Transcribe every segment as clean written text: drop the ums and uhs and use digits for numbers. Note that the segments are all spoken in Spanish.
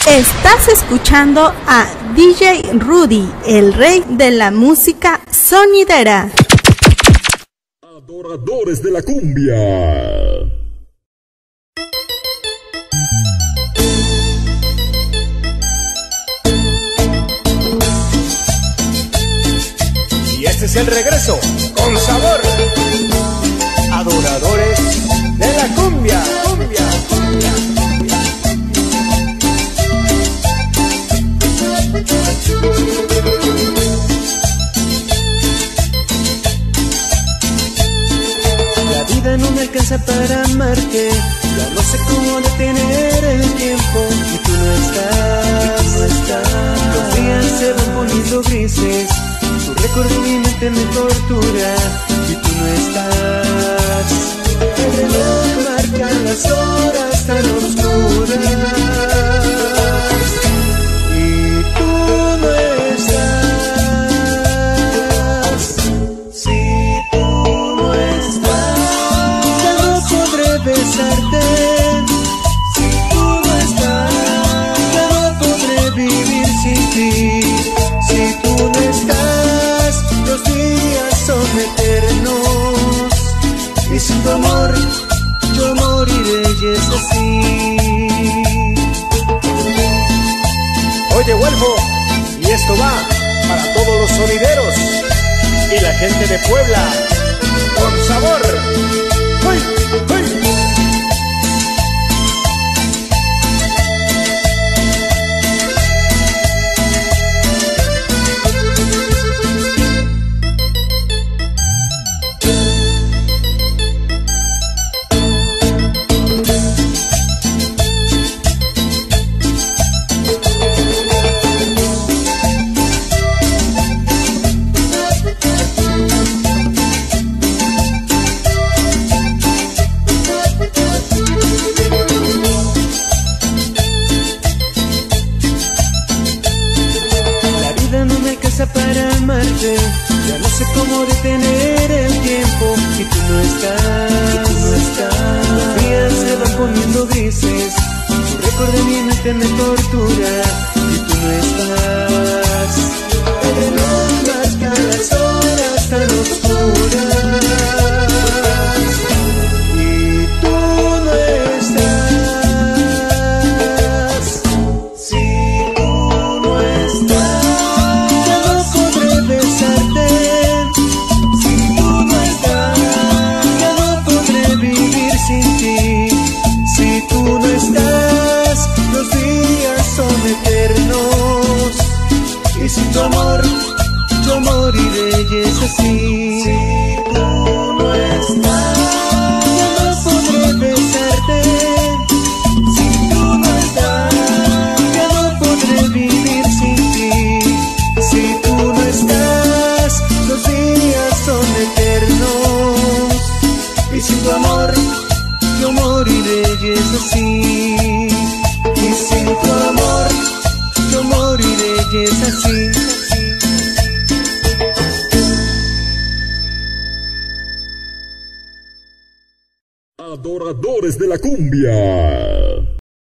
Estás escuchando a DJ Rudy, el rey de la música sonidera. Adoradores de la cumbia. Y este es el regreso con sabor. Adoradores de la cumbia. La vida no me alcanza para amarte, ya no sé cómo detener el tiempo. Y tú no estás, los días se van poniendo grises, tu recuerdo en mi mente me tortura. Y tú no estás, el reloj marca las horas tan oscuras. Y tú no estás. Besarte, si tú no estás, ya no podré vivir sin ti. Si tú no estás, los días son eternos, y sin tu amor yo moriré, y es así. Oye, Huelfo, y esto va para todos los sonideros y la gente de Puebla con sabor. ¡Uy! ¡Uy! Para amarte, ya no sé cómo detener el tiempo. Y tú no estás, los días se van poniendo grises, tu recuerdo en mi mente me tortura. Y tú no estás, el reloj marca las horas tan oscuras. Y tú no estás, si tú no estás. Eternos, y sin tu amor yo moriré, y es así. Si tú no estás, ya no podré besarte. Si tú no estás, ya no podré vivir sin ti. Si tú no estás, los días son eternos, y sin tu amor yo moriré, y es así. Y sin tu amor yo moriré, y es así. Adoradores de la cumbia.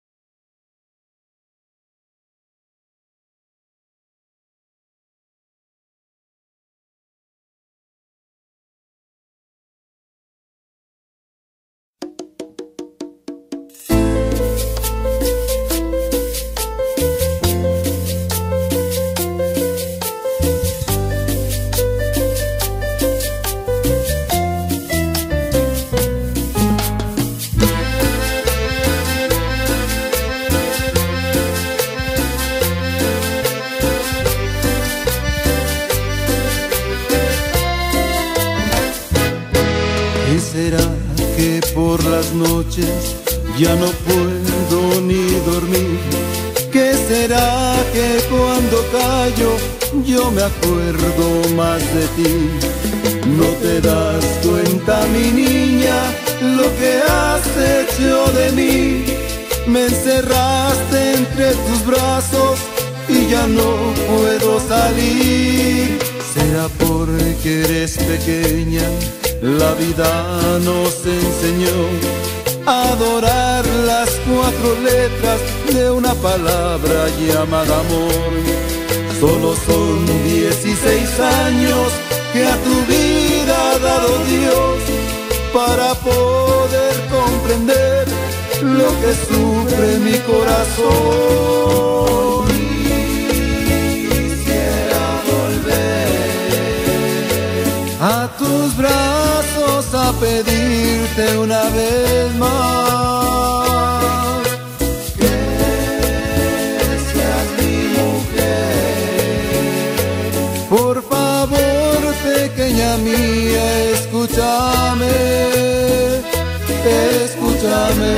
Por las noches ya no puedo ni dormir. ¿Qué será que cuando callo yo me acuerdo más de ti? No te das cuenta, mi niña, lo que has hecho de mí. Me encerraste entre tus brazos y ya no puedo salir. Será porque eres pequeña, la vida nos enseñó adorar las 4 letras de una palabra llamada amor. Solo son 16 años que a tu vida ha dado Dios para poder comprender lo que sufre mi corazón. Quisiera volver a tus brazos a pedirte una vez más que seas mi mujer. Por favor, pequeña mía, escúchame, escúchame.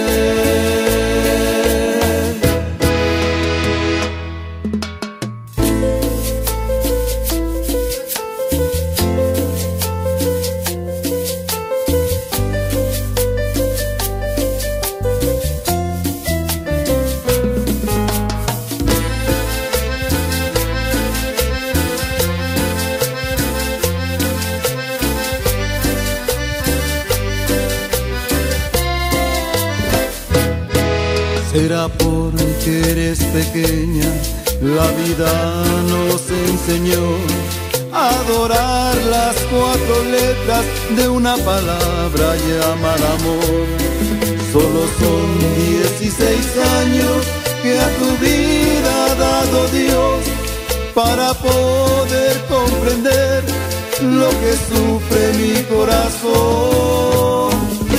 Será porque eres pequeña, la vida nos enseñó a adorar las 4 letras de una palabra llamada amor. Solo son 16 años que a tu vida ha dado Dios para poder comprender lo que sufre mi corazón.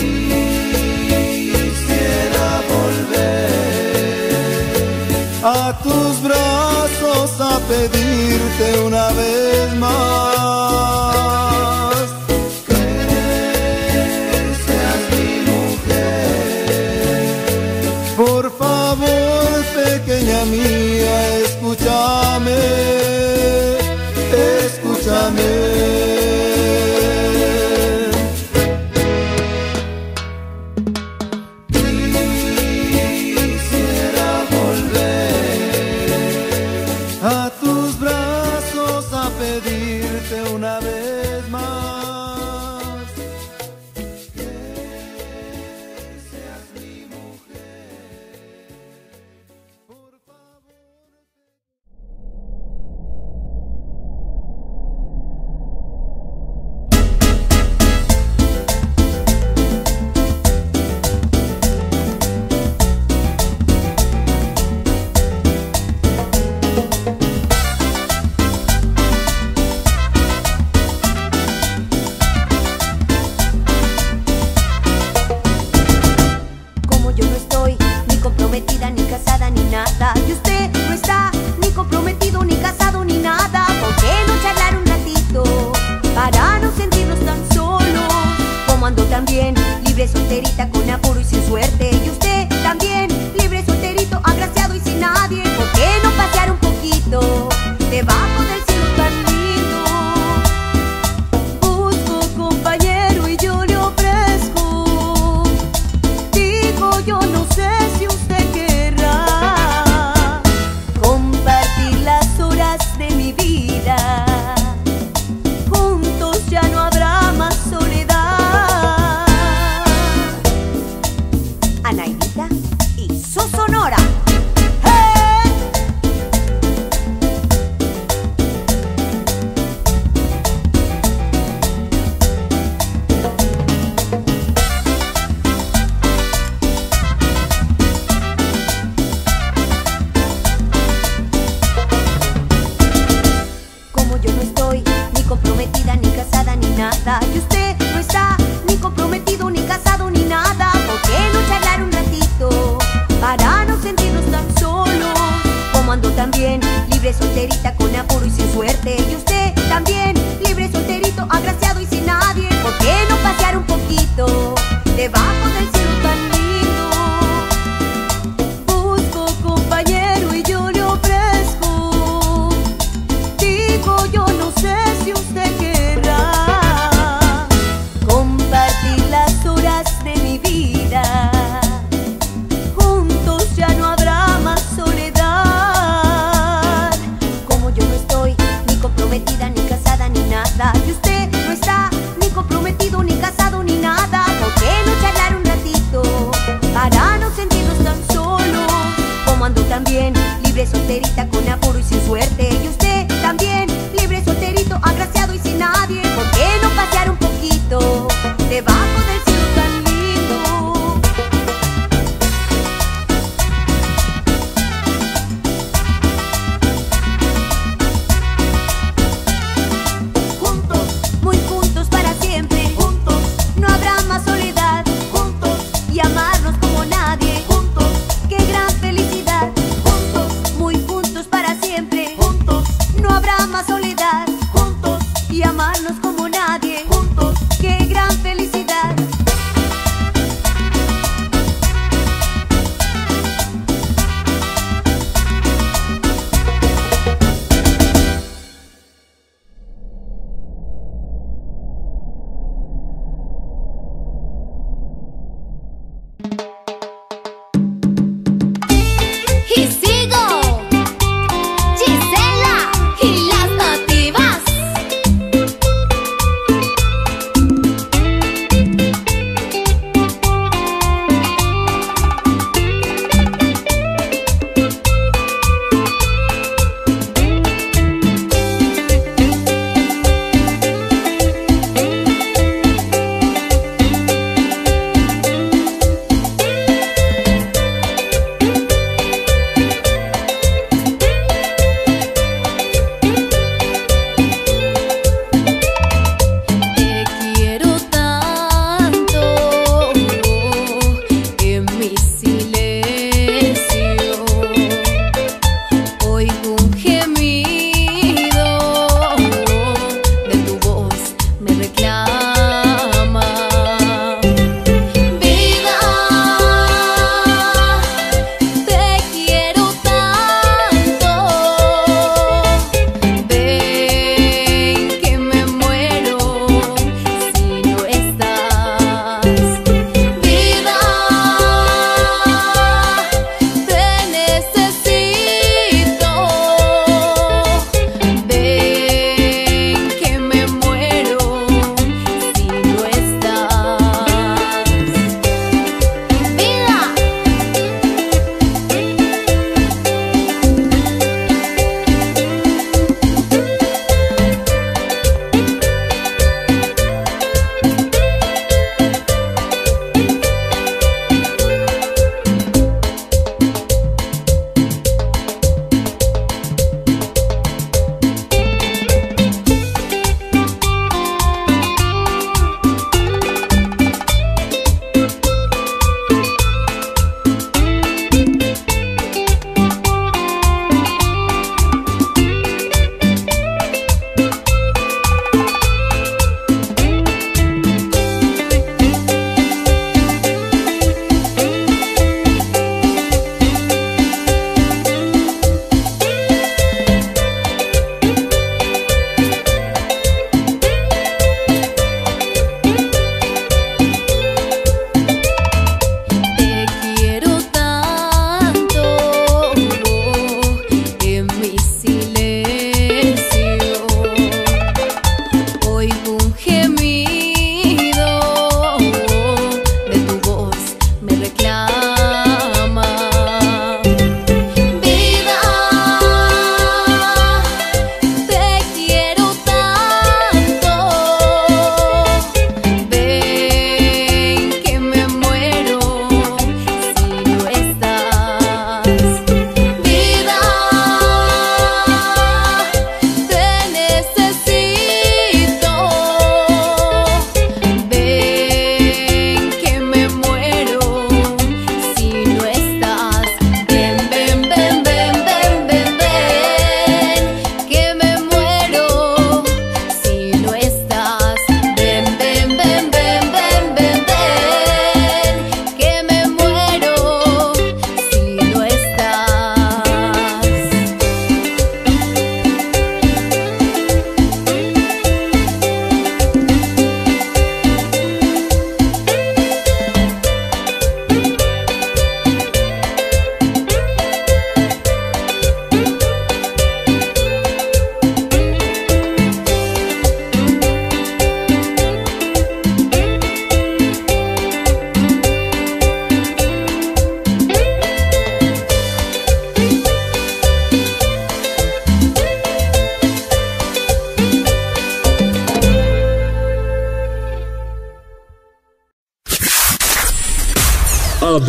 A tus brazos a pedirte una vez más que seas mi mujer. Por favor, pequeña mía, escúchame, escúchame. Una vez más que seas mi mujer, por favor. Y usted no está ni comprometido, ni casado, ni nada. ¿Por qué no charlar un ratito para no sentirnos tan solos? Como ando también, libre, solterita, con apuro y sin suerte. Y usted también, libre, solterito, agraciado y sin nadie. ¿Por qué no pasear un poquito debajo del cielo tan lindo? Busco compañero y yo le ofrezco. Digo, yo no sé si usted querrá de mi vida. Juntos ya no habrá más soledad. Anaidita y su sonora. ¡Hey! Comprometida, ni casada, ni nada. Y usted no está ni comprometido, ni casado, ni nada. ¿Por qué no charlar un ratito para no sentirnos tan solos? Como ando también, libre, solterita, con apuro y sin suerte. Y usted también, libre, solterito, agraciado y sin nadie. ¿Por qué no pasear un poquito debajo del cielo tan lindo? Busco compañero y yo le ofrezco. Digo, yo no sé si usted querrá compartir las horas de mi vida. Juntos ya no habrá más soledad. Como yo no estoy ni comprometida, ni casada, ni nada. Y usted no está ni comprometido, ni casado, ni nada. ¿Por qué no charlar un ratito solterita con apuro y sin suerte. Y usted también, libre, solterito, agraciado y sin nadie. ¿Por qué no pasear un poquito debajo del cielo tan lindo? Juntos, muy juntos para siempre. Juntos, no habrá más soledad. Juntos, y amarnos como nadie. Juntos, qué gran felicidad. Juntos, muy juntos para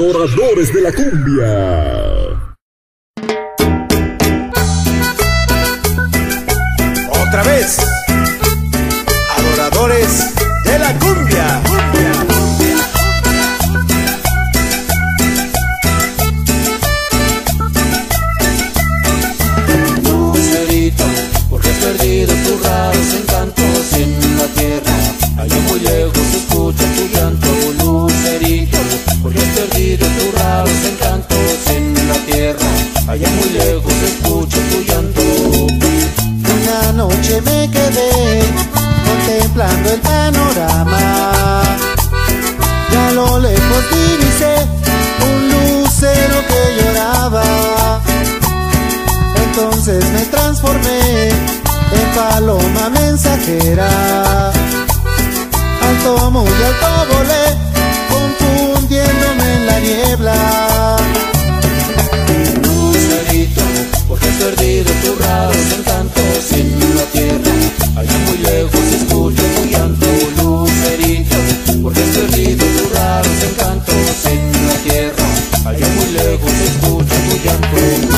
Adoradores de la cumbia. Otra vez, adoradores de la cumbia. Lucerito, porque has perdido tus raros encantos en la tierra. Allá muy lejos se escucha tu llanto. Lucerito, porque has perdido tus raros encantos en la tierra. Allá muy lejos se escucha tu llanto. Una noche me quedé contemplando el panorama y a lo lejos divisé un lucero que lloraba. Entonces me transformé en paloma mensajera. Alto, muy alto volé, confundiéndome en la niebla. Lucerito, porque has perdido tus raros encantos en la tierra. Allá muy lejos se escucha tu llanto. Lucerito, porque has perdido tus raros encantos en la tierra. Allá muy lejos se escucha tu llanto.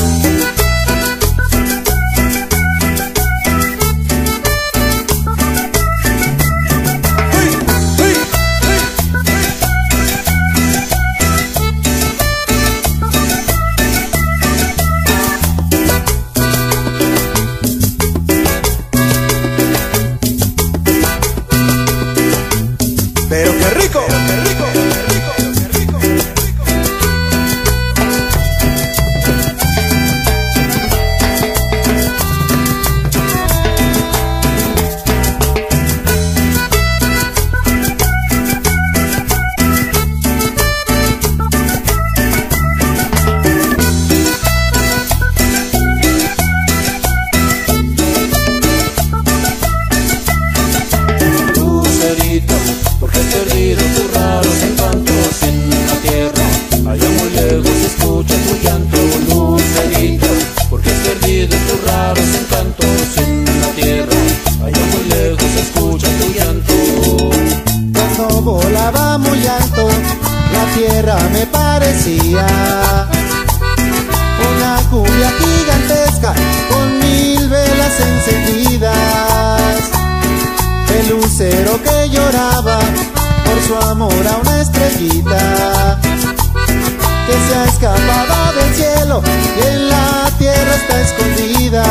Pero qué rico, qué rico, qué rico, qué rico, qué rico. Lucerito, porque has perdido tus raros encantos en la tierra. Allá muy lejos se escucha tu llanto. Lucerito, porque has perdido tus raros encantos en la tierra. Allá muy lejos se escucha tu llanto. Cuando volaba muy alto, la tierra me parecía una cumbia gigantesca con 1000 velas encendidas. El lucero que lloraba por su amor a una estrellita que se ha escapado del cielo y en la tierra está escondida.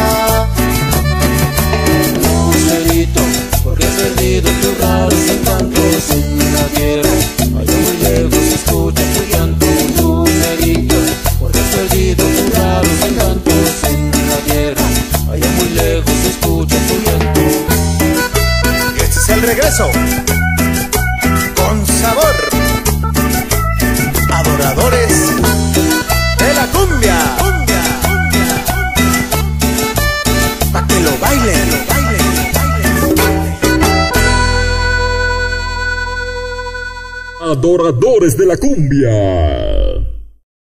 Lucerito, porque has perdido tus raros encantos en la tierra. Allá muy lejos se escucha tu llanto. Lucerito, porque has perdido tus raros encantos en la tierra. Allá muy lejos se escucha tu llanto. Este es el regreso con sabor. Adoradores de la cumbia. Pa' que lo bailen, lo bailen, lo bailen. Adoradores de la cumbia.